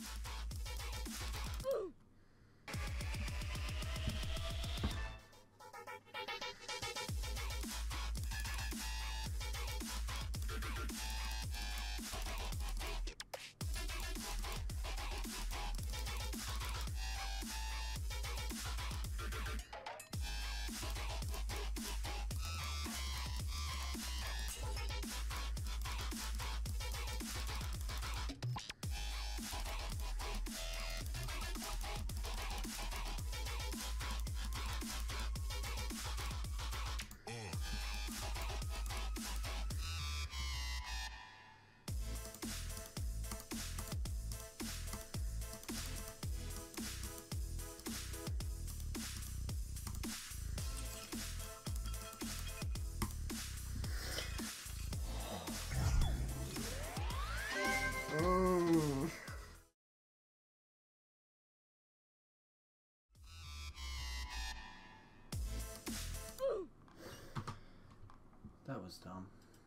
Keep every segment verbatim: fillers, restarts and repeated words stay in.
Mm. That was dumb.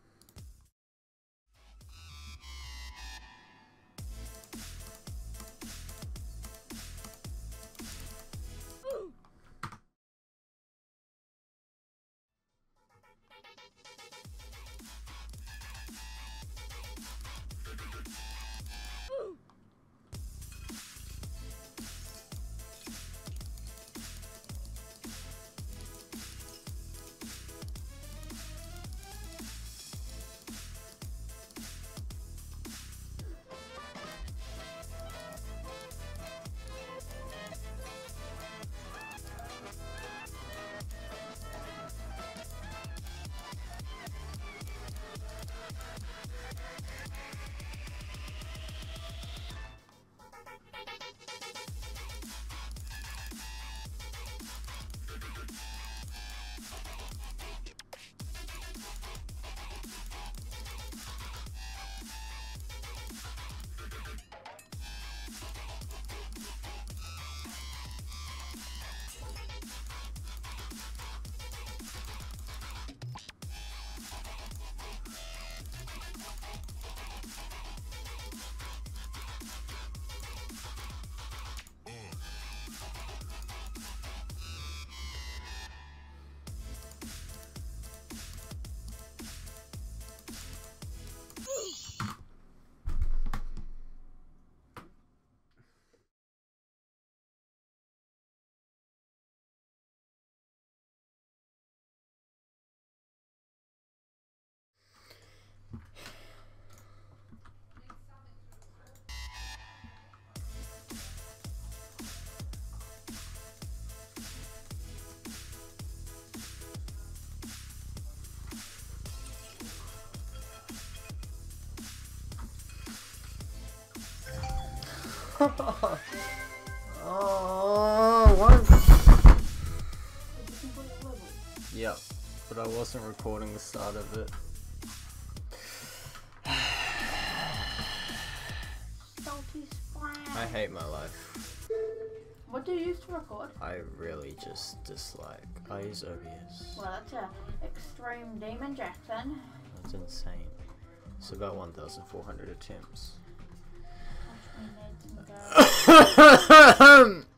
Oh, what? Yep, but I wasn't recording the start of it. Salty sprout. I hate my life. What do you use to record? I really just dislike. I use O B S. Well, that's a extreme demon Jackson. That's insane. It's about one thousand four hundred attempts. Watch me, Neds and go.